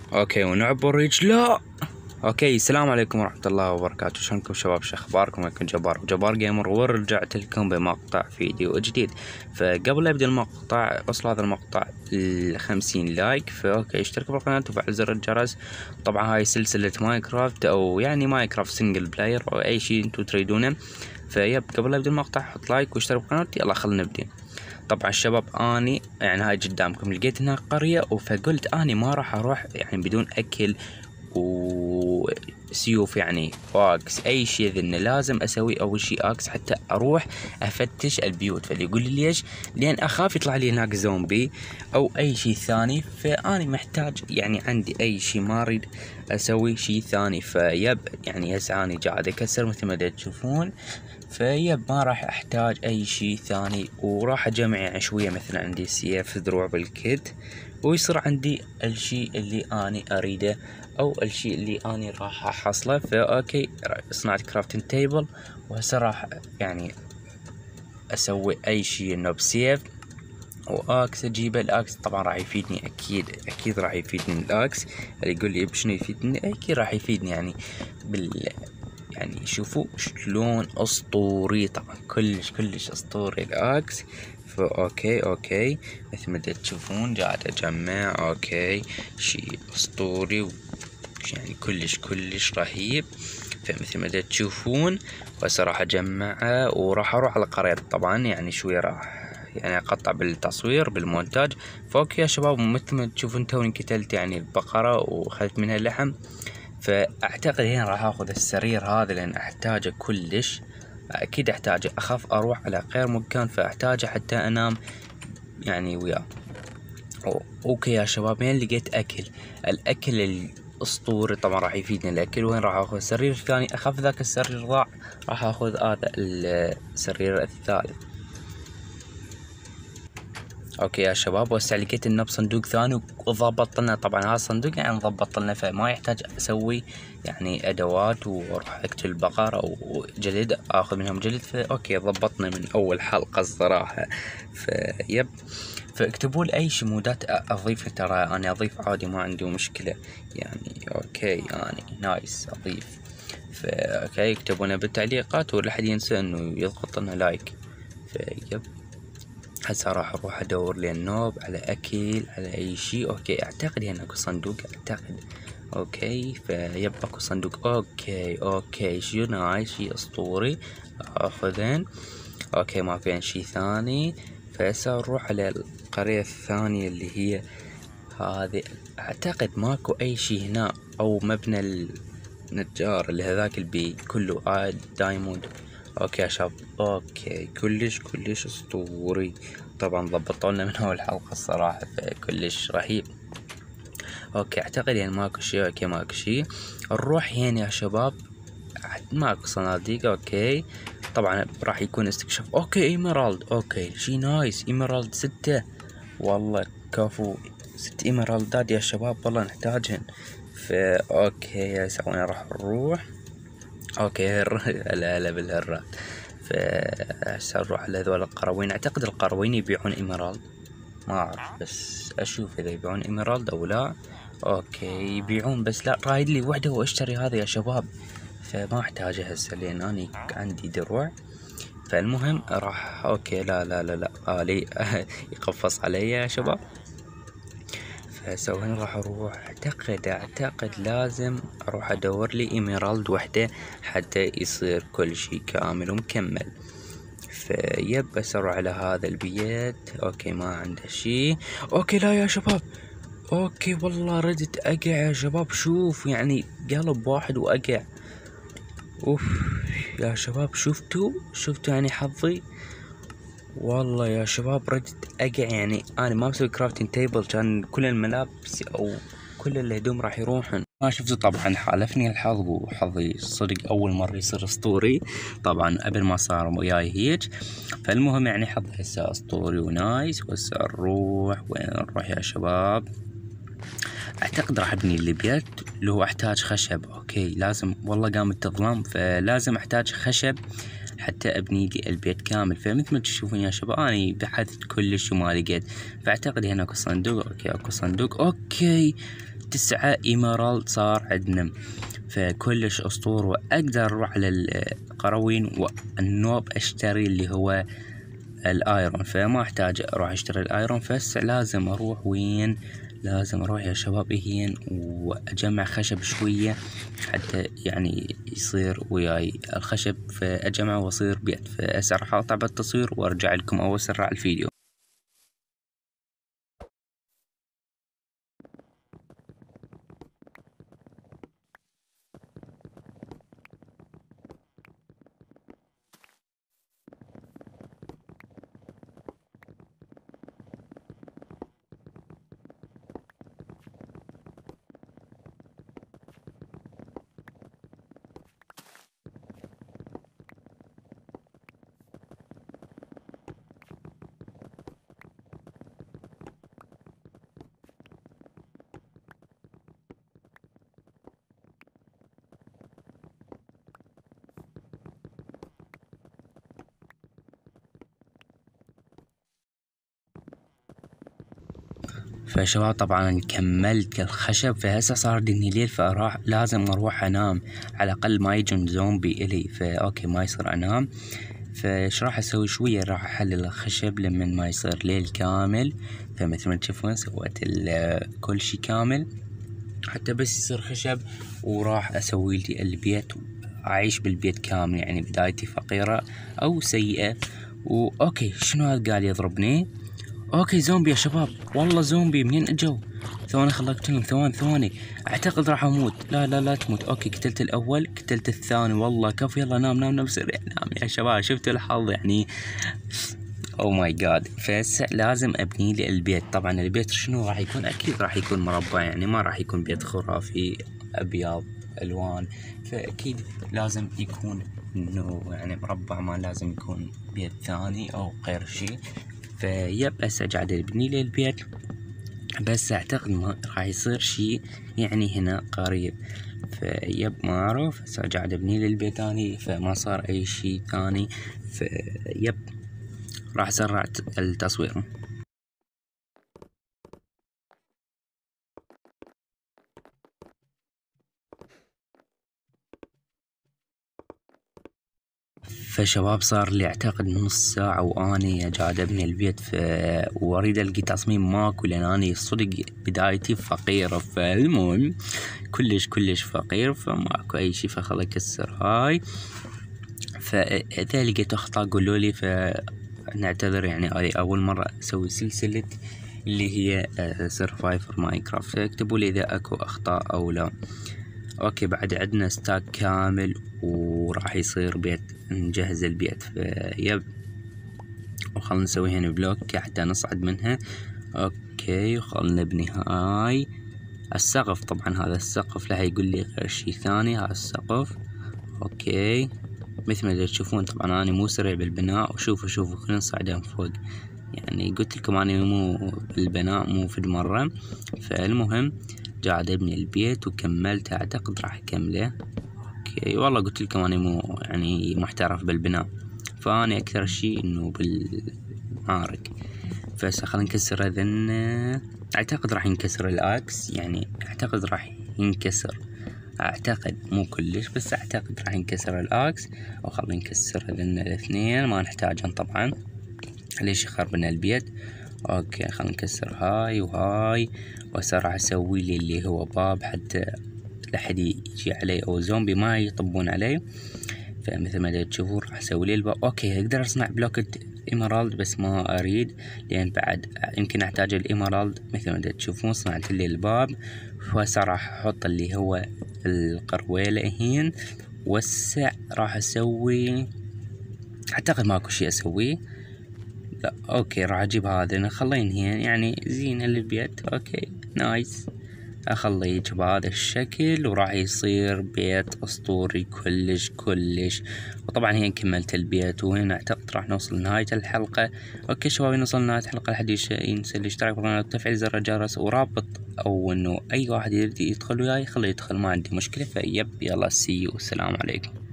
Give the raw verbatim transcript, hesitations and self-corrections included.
اوكي ونعبر رجلا. اوكي السلام عليكم ورحمة الله وبركاته، شلونكم شباب؟ شو اخباركم؟ اكون جبار جبار جيمر ورجعت لكم بمقطع فيديو جديد. فقبل لا ابدا المقطع وصل هذا المقطع الخمسين لايك، فاوكي اشتركوا بالقناة وفعل زر الجرس. طبعا هاي سلسلة ماينكرافت او يعني ماينكرافت سنجل بلاير او اي شيء انتم تريدونه. فيب قبل لا ابدا المقطع حط لايك واشترك بالقناة. يلا خلينا نبدا. طبعا الشباب اني يعني هاي قدامكم لقيت هناك قرية، فقلت اني ما راح اروح يعني بدون اكل وسيوف يعني واكس اي شيء ذن، لازم اسوي اول شيء اكس حتى اروح افتش البيوت. فاللي يقول لي ليش؟ لان اخاف يطلع لي هناك زومبي او اي شيء ثاني، فاني محتاج يعني عندي اي شيء، ما اريد اسوي شيء ثاني. فيب يعني هسه اني قاعد اكسر مثل ما تشوفون، فيب ما راح احتاج اي شيء ثاني، وراح اجمع يعني شويه مثلا عندي سيف دروع بالكيت، ويصير عندي الشيء اللي اني اريده او الشيء اللي اني راح احصله. فاوكي صنعت كرافتنج تيبل، وهسه راح يعني اسوي اي شيء انه بسيف واكس اجيبه. الاكس طبعا راح يفيدني، اكيد اكيد راح يفيدني الاكس. اللي يقول لي بشنو يفيدني؟ اكيد راح يفيدني يعني بال يعني شوفوا شلون اسطوري، طبعا كلش كلش اسطوري الاكس. فاوكي اوكي مثل ما تشوفون قاعد اجمع اوكي شيء اسطوري يعني كلش كلش رهيب. فمثل ما تشوفون وهسه راح اجمعه وراح اروح على القرية. طبعا يعني شوي راح يعني اقطع بالتصوير بالمونتاج. فاوكي يا شباب مثل ما تشوفون توني قتلت يعني البقرة واخذت منها اللحم. فاعتقد هنا راح اخذ السرير هذا لان احتاجه كلش، اكيد احتاجه. اخاف اروح على غير مكان فاحتاجه حتى انام يعني وياه. اوكي يا شباب هنا لقيت اكل، الاكل الاسطوري طبعا راح يفيدني الاكل. وين راح اخذ السرير الثاني؟ اخاف ذاك السرير ضاع، راح اخذ هذا السرير الثالث. اوكي يا شباب وهسه لقيت انه بصندوق ثاني وضبط لنا. طبعا هذا الصندوق يعني ضبط لنا، فما يحتاج اسوي يعني ادوات واروح اقتل البقر او جلد اخذ منهم جلد. فاوكي ضبطنا من اول حلقة الصراحة. فيب فاكتبوا لي اي شيء مودات اضيف، ترى انا اضيف عادي ما عندي مشكلة يعني. اوكي يعني نايس اضيف. فاوكي اكتبوا لنا بالتعليقات ولا حد ينسى انه يضغط لنا لايك. فيب هسه راح اروح ادور لي النوب على اكل على اي شيء. اوكي اعتقد هنا اكو صندوق اعتقد. اوكي فيب اكو صندوق. اوكي اوكي شي نايس شي اسطوري اخذن. اوكي ما فين شي ثاني. فهسه نروح على القرية الثانية اللي هي هذه. اعتقد ماكو اي شي هنا او مبنى النجار اللي هذاك البي كله آه دايموند. اوكي يا شباب اوكي كلش كلش اسطوري. طبعا ضبطوا لنا من اول حلقة الصراحة، كلش رهيب. اوكي اعتقد يعني ماكو شي. اوكي ماكو شي. نروح هنا يا شباب ماكو صناديق. اوكي طبعا راح يكون استكشاف. اوكي ايميرالد. اوكي شي نايس ايميرالد ستة، والله كفو ست ايميرالدات يا شباب والله نحتاجهن. فا اوكي هسه وين راح نروح؟ اوكي هلا هلا بالهرات. فهسه نروح على هذول القروين. اعتقد القروين يبيعون ايميرالد، ما اعرف بس اشوف اذا يبيعون ايميرالد او لا. اوكي يبيعون بس لا رايد لي وحده واشتري هذا يا شباب، فما احتاجه هسه لان اني عندي دروع. فالمهم راح اوكي لا لا لا لا الي يقفص علي يا شباب. فهسه وين راح اروح؟ اعتقد اعتقد لازم اروح ادور لي ايميرالد وحده حتى يصير كل شيء كامل ومكمل. فيب بس اروح على هذا البيت. اوكي ما عنده شيء. اوكي لا يا شباب اوكي والله ردت اقع يا شباب. شوف يعني قلب واحد واقع. اوف يا شباب شفتوا شفتوا يعني حظي والله يا شباب ردت اقع. يعني انا ما مسوي كرافتنج تيبل كان كل الملابس او كل الهدوم راح يروحن. ما شفتوا طبعا حالفني الحظ وحظي صدق اول مرة يصير اسطوري. طبعا قبل ما صار وياي هيك. فالمهم يعني حظي هسه اسطوري ونايس. وهسه نروح وين نروح يا شباب؟ اعتقد راح ابني البيت اللي هو احتاج خشب. اوكي لازم والله قامت تظلم فلازم احتاج خشب حتى ابني لي البيت كامل. فمثل ما تشوفون يا شباب اني بحثت كلش وما لقيت. فاعتقد هنا اكو صندوق. اوكي اكو صندوق. اوكي تسعة ايميرالد صار عندنا، فكلش اسطور. واقدر اروح على القروين والنوب اشتري اللي هو الايرون، فما احتاج اروح اشتري الايرون. فهسه لازم اروح وين؟ لازم اروح يا شباب هين واجمع خشب شوية حتى يعني يصير وياي الخشب، فاجمعه واصير بيت. فهسه راح اقطع بالتصوير وارجع لكم او اسرع الفيديو. فشباب طبعا كملت الخشب، فهسه صار دني ليل، فراح لازم اروح انام على الاقل ما يجون زومبي الي. فاوكي ما يصير انام، فايش راح اسوي؟ شوية راح احلل الخشب لمن ما يصير ليل كامل. فمثل ما تشوفون سويت كل شي كامل حتى بس يصير خشب، وراح اسوي لي البيت اعيش بالبيت كامل. يعني بدايتي فقيرة او سيئة. واوكي شنو هذا قاعد يضربني؟ اوكي زومبي يا شباب، والله زومبي. منين اجوا؟ ثواني خل اقتلهم، ثواني ثواني اعتقد راح اموت. لا لا لا تموت. اوكي قتلت الاول، قتلت الثاني. والله كفو، يلا نام نام نام سريع نام يا شباب. شفتوا الحظ يعني؟ او ماي جاد. فهسه لازم ابني لي البيت. طبعا البيت شنو راح يكون؟ اكيد راح يكون مربع، يعني ما راح يكون بيت خرافي ابيض الوان. فاكيد لازم يكون انه يعني مربع، ما لازم يكون بيت ثاني او غير شيء. فيب هسه قاعد ابني لي البيت، بس اعتقد ما راح يصير شي يعني هنا قريب. فيب ما اعرف. هسه قاعد ابني لي البيت ثاني، فما صار اي شي ثاني. فيب راح اسرع التصوير. فشباب صار لي اعتقد نص ساعة واني قاعد ابني البيت، ف... واريد القي تصميم ماكو، لان اني صدق بدايتي فقيرة. فالمهم كلش كلش فقير، فماكو اي شي. فخل اكسر هاي. فاذا لقيت اخطاء قولوا لي، فنعتذر. يعني هذه اول مرة اسوي سلسلة اللي هي سرفايفر ماينكرافت، فاكتبوا لي اذا اكو اخطاء او لا. اوكي بعد عندنا ستاك كامل وراح يصير بيت، نجهز البيت. فيب وخلنا نسوي هنا بلوك حتى نصعد منها. اوكي وخلنا نبني هاي السقف. طبعا هذا السقف لا يقول لي غير شي ثاني. هذا السقف اوكي مثل ما تشوفون. طبعا انا مو سريع بالبناء، وشوفوا شوفوا خلينا نصعد فوق. يعني قلت لكم انا مو بالبناء مو في مرة. فالمهم قاعد ابني البيت وكملت، اعتقد راح اكمله. اوكي والله قلت لكم انا مو يعني محترف بالبناء، فاني اكثر شيء انه بالمعارك. فهسه خلينا نكسر اذن. اعتقد راح ينكسر الاكس، يعني اعتقد راح ينكسر، اعتقد مو كلش بس اعتقد راح ينكسر الاكس. وخلينا نكسر اذن الاثنين ما نحتاجهم طبعا، ليش يخربنا البيت. اوكي خلينا نكسر هاي وهاي. وهسه راح اسوي لي اللي هو باب حتى لا حد يجي علي او زومبي ما يطبون علي. فمثل ما تشوفون راح اسوي لي الباب. اوكي اقدر اصنع بلوكة ايمرالد بس ما اريد، لان بعد يمكن احتاج الايمرالد. مثل ما تشوفون صنعت لي الباب. وهسه راح احط اللي هو القرويلة هين. وسع راح اسوي، اعتقد ماكو شي اسويه. لا اوكي راح اجيب هذا نخلين هين يعني زينة للبيت. اوكي نايس. اخليه يجي بهذا الشكل وراح يصير بيت اسطوري كلش كلش. وطبعا هين كملت البيت، وهنا اعتقد راح نوصل لنهاية الحلقة. اوكي شباب نوصل لنهاية الحلقة. لحد ينسى الاشتراك بالقناة وتفعيل زر الجرس، ورابط او انه اي واحد يريد يدخل وياي خليه يدخل ما عندي مشكلة. فيب يلا سي يو، السلام عليكم.